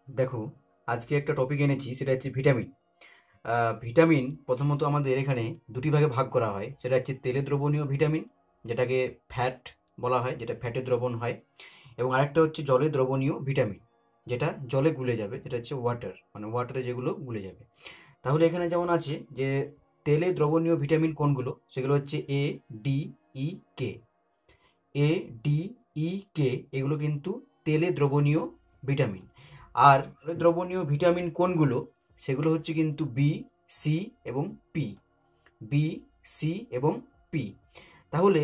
দেখো, আজকে একটা টপিক এনেছি, সেটা হচ্ছে ভিটামিন। ভিটামিন প্রথমত আমাদের এখানে দুটি ভাগে ভাগ করা হয়। সেটা হচ্ছে তেলে দ্রবণীয় ভিটামিন, যেটাকে ফ্যাট বলা হয়, যেটা ফ্যাটে দ্রবণ হয়। এবং আরেকটা হচ্ছে জলে দ্রবণীয় ভিটামিন, যেটা জলে গুলে যাবে, যেটা হচ্ছে ওয়াটার, মানে ওয়াটারে যেগুলো গুলে যাবে। তাহলে এখানে যেমন আছে যে তেলে দ্রবণীয় ভিটামিন কোনগুলো, সেগুলো হচ্ছে এ, ডি, ই, কে। এ, ডি, ই, কে এগুলো কিন্তু তেলে দ্রবণীয় ভিটামিন। আর দ্রবণীয় ভিটামিন কোনগুলো, সেগুলো হচ্ছে কিন্তু বি, সি এবং পি। বি, সি এবং পি। তাহলে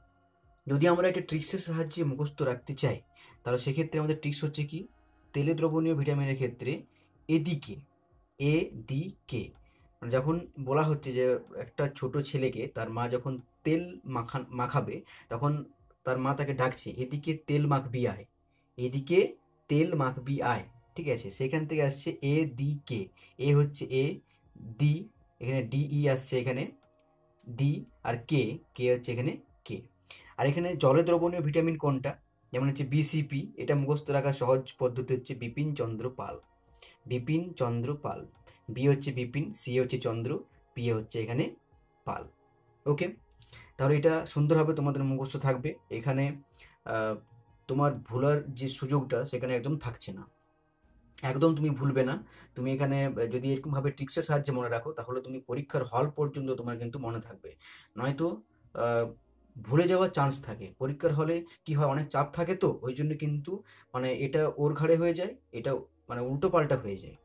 যদি আমরা একটা ট্রিক্সের সাহায্যে মুখস্থ রাখতে চাই, তাহলে সেক্ষেত্রে আমাদের ট্রিক্স হচ্ছে কি, তেলে দ্রবণীয় ভিটামিনের ক্ষেত্রে এদিকে, এ, ডি, কে। মানে যখন বলা হচ্ছে যে একটা ছোট ছেলেকে তার মা যখন তেল মাখাবে, তখন তার মা তাকে ডাকছে, এদিকে তেল মাখবি আয়, এদিকে তেল মাখবি আয়। ঠিক আছে, সেখান থেকে আসছে এ, ডি, কে। এ হচ্ছে এ, ডি, এখানে ডি, ই আসছে এখানে ডি, আর কে, কে হচ্ছে এখানে কে। আর এখানে জলে দ্রবণীয় ভিটামিন কোনটা, যেমন হচ্ছে বিসিপি। এটা মুখস্থ রাখার সহজ পদ্ধতি হচ্ছে বিপিন চন্দ্র পাল। বিপিন চন্দ্র পাল। বি হচ্ছে বিপিন, সি হচ্ছে চন্দ্র, পি হচ্ছে এখানে পাল। ওকে, তাহলে এটা সুন্দরভাবে তোমাদের মুখস্থ থাকবে। এখানে আহ, তোমার ভুলার যে সুযোগটা সেখানে একদম থাকছে না, একদম তুমি ভুলবে না। তুমি এখানে যদি এরকমভাবে ট্রিক্সের সাহায্যে মনে রাখো, তাহলে তুমি পরীক্ষার হল পর্যন্ত তোমার কিন্তু মনে থাকবে। নয়তো আহ, ভুলে যাওয়ার চান্স থাকে। পরীক্ষার হলে কি হয়, অনেক চাপ থাকে, তো ওই জন্য কিন্তু মানে এটা ওর ঘাড়ে হয়ে যায়, এটা মানে উল্টো পাল্টা হয়ে যায়।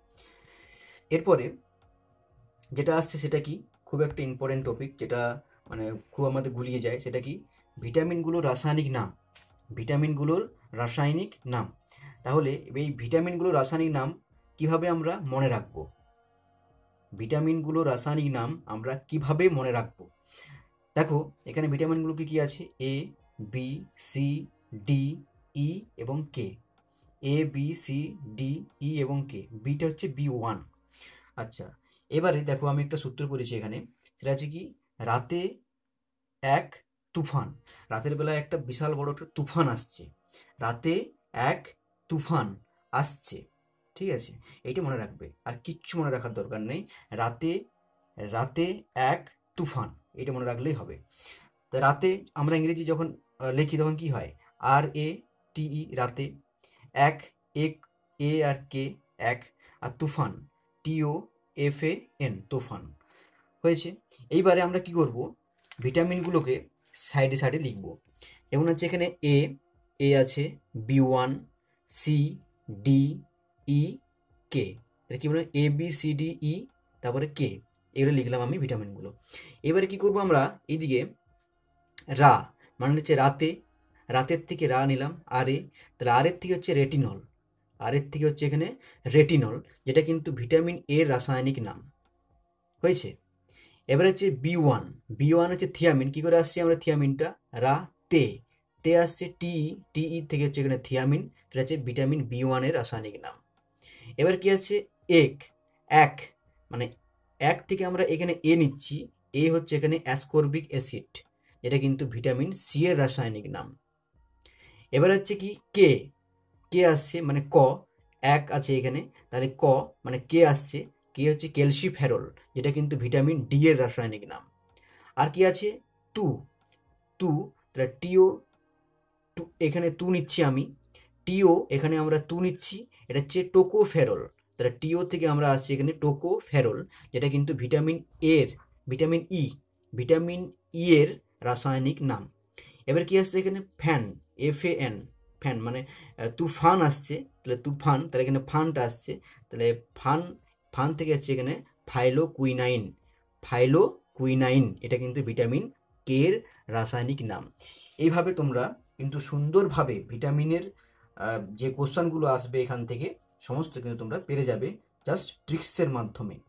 এরপরে যেটা আসছে সেটা কি, খুব একটা ইম্পর্টেন্ট টপিক, যেটা মানে খুব আমাদের গুলিয়ে যায়, সেটা কি, ভিটামিনগুলোর রাসায়নিক নাম। ভিটামিনগুলোর রাসায়নিক নাম। তাহলে এই ভিটামিনগুলোর রাসায়নিক নাম কিভাবে আমরা মনে রাখবো, ভিটামিনগুলোর রাসায়নিক নাম আমরা কিভাবে মনে রাখবো? দেখো, এখানে ভিটামিনগুলো কি কি আছে, A, B, C, D, E এবং K. A, B, C, D, E এবং কে। বিটা হচ্ছে বি1। আচ্ছা, এবারে দেখো আমি একটা সূত্র করেছি এখানে, সেটা হচ্ছে কি, রাতে এক তুফান। রাতের বেলায় একটা বিশাল বড় একটা তুফান আসছে। রাতে এক তুফান আসছে। ঠিক আছে, এইটা মনে রাখবে, আর কিচ্ছু মনে রাখার দরকার নেই। রাতে, রাতে এক তুফান, এটা মনে রাখলেই হবে। তো রাতে আমরা ইংরেজি যখন লিখি তখন কি হয়, আর এ টি ই, রাতে। এক, এক, এ আর কে, এক। আর তুফান, T O F A N, তুফান। হয়েছে। এইবারে আমরা কি করব, ভিটামিনগুলোকে সাইডে সাইডে লিখব। যেমন হচ্ছে এখানে এ, এ আছে, B, C, D, E, K. তাহলে কি বলে, A B C D E, তারপরে কে। এগুলো লিখলাম আমি ভিটামিনগুলো। এবারে কি করব আমরা, এইদিকে রা, মানে হচ্ছে রাতে, রাতের থেকে রা নিলাম, আর এ। তাহলে আর এর থেকে হচ্ছে রেটিনল। আর এর থেকে হচ্ছে এখানে রেটিনল, যেটা কিন্তু ভিটামিন এর রাসায়নিক নাম। হয়েছে। এবার হচ্ছে বি1। বি1 হচ্ছে থিয়ামিন। কি করে আসছে আমরা থিয়ামিনটা, রা, তে, তে আসছে টি, টি ই থেকে হচ্ছে এখানে থিয়ামিন, এটা হচ্ছে ভিটামিন বি1 এর রাসায়নিক নাম। এবার কি আছে, এক, এক, মানে এক থেকে আমরা এখানে এ নিচ্ছি। এ হচ্ছে এখানে অ্যাসকর্বিক অ্যাসিড, যেটা কিন্তু ভিটামিন সি এর রাসায়নিক নাম। এবার হচ্ছে কি, কে, কে আসছে মানে ক, এক আছে এখানে, তাহলে ক মানে কে আসছে। কে হচ্ছে ক্যালসিফেরল, যেটা কিন্তু ভিটামিন ডি এর রাসায়নিক নাম। আর কি আছে, টু, টু, তাহলে টিও, টু এখানে টু নিচ্ছি আমি, টিও এখানে আমরা টু নিচ্ছি, এটা হচ্ছে টোকোফেরল। তাহলে টিও থেকে আমরা আসছি এখানে টোকোফেরল, যেটা কিন্তু ভিটামিন এর, ভিটামিন ই, ভিটামিন ই এর রাসায়নিক নাম। এবার কি আসছে এখানে, fan, F A N, fan মানে তুফান আসছে, তাহলে তুফান, তাহলে এখানে ফানটা আসছে, তাহলে ফান, ফান থেকে হচ্ছে এখানে ফাইলো কুইনাইন, ফাইলো কুইনাইন, এটা কিন্তু ভিটামিন কে এর রাসায়নিক নাম। এইভাবে তোমরা কিন্তু সুন্দরভাবে ভিটামিনের যে কোশ্চানগুলো আসবে এখান থেকে, সমস্ত কিন্তু তোমরা পেরে যাবে জাস্ট ট্রিক্সের মাধ্যমে।